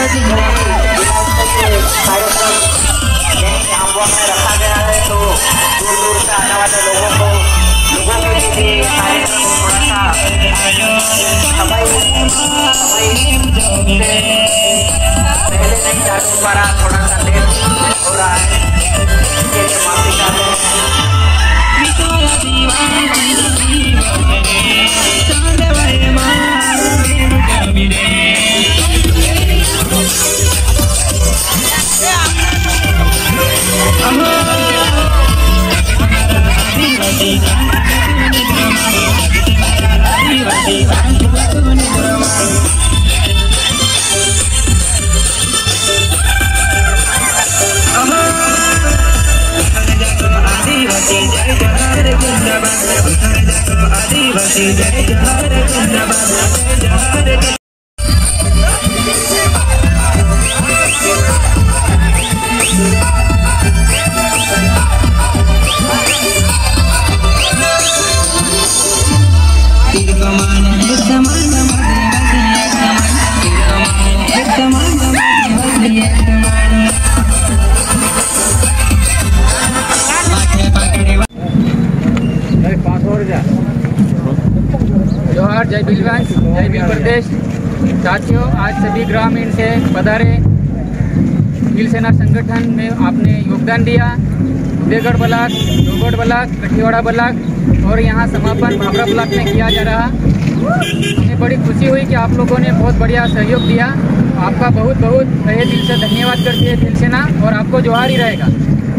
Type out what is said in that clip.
में रखा गया है, तो दूर दूर से आने वाले लोगों के लिए कार्यक्रम थोड़ा सा समय पहले नहीं चालू हो रहा, थोड़ा सा लेट हो रहा है, इसके लिए माफी चाहते हैं। जोहार, जय भीलवंश, जय भील प्रदेश। साथियों, आज सभी ग्रामीण से पधारे भील सेना संगठन में आपने योगदान दिया। Udaygarh block, Dogar block, Kathiawada block और यहाँ समापन भावरा ब्लॉक में किया जा रहा। हमें बड़ी खुशी हुई कि आप लोगों ने बहुत बढ़िया सहयोग दिया। आपका बहुत बहुत तहे दिल से धन्यवाद करती है भील सेना, और आपको जोहार ही रहेगा।